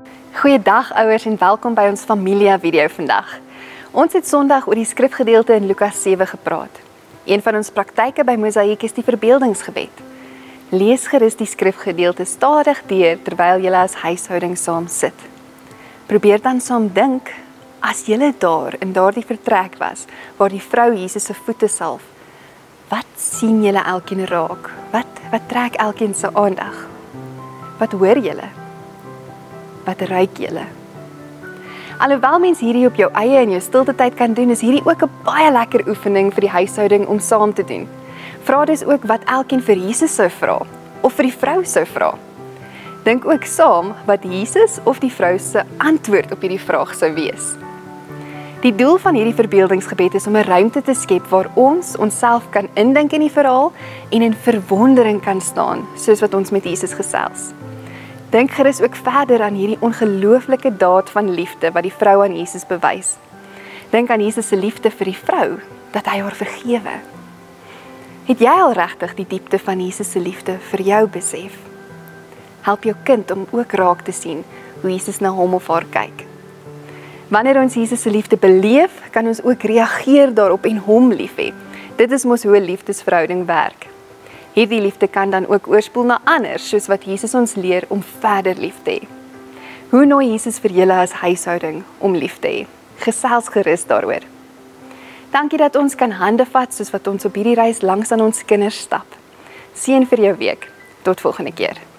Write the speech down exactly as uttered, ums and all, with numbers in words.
Goeiedag ouers en welkom by ons Familia video vandag. Ons het Sondag oor die skrifgedeelte in Lukas sewe gepraat. Een van ons praktyke by Mosaïek is die verbeeldingsgebed. Lees gerus die skrifgedeelte stadig deur terwyl julle as huishouding saam sit. Probeer dan saam dink, as julle daar in daardie vertrek was, waar die vrou Jesus se voete salf, wat sien julle elkeen raak? Wat, wat trek elkeen se aandag? Wat hoor julle? Wat ruik julle? Alhoewel mens hierdie op jou eie en jou stilte tyd kan doen, is hierdie ook 'n baie lekker oefening vir die huishouding om saam te doen. Vra dus ook wat elkeen vir Jesus sou vra, of vir die vrou sou vra. Dink ook saam wat Jesus of die vrou se antwoord op hierdie vraag sou wees. Die doel van hierdie verbeeldingsgebed is om 'n ruimte te skep waar ons onsself kan indink in die verhaal en in verwondering kan staan, soos wat ons met Jesus gesels. Dink gerus ook verder aan hierdie ongelooflike daad van liefde wat die vrou aan Jesus bewys. Dink aan Jesus se liefde vir die vrou, dat hy haar vergewe. Het jy al regtig die diepte van Jesus se liefde vir jou besef? Help jou kind om ook raak te sien hoe Jesus na hom of haar kyk. Wanneer ons Jesus se liefde beleef, kan ons ook reageer daarop en hom lief hê. Dit is mos hoe 'n liefdesverhouding werk. Hierdie liefde kan dan ook oorspoel na ander, soos wat Jesus ons leer om verder lief te hê. Hoe nooi Jesus vir julle as huishouding om lief te hê? Gesels gerus daaroor. Dankie dat ons kan hande vat soos wat ons op hierdie reis langs aan ons kinders stap. Seën vir jou week. Tot volgende keer.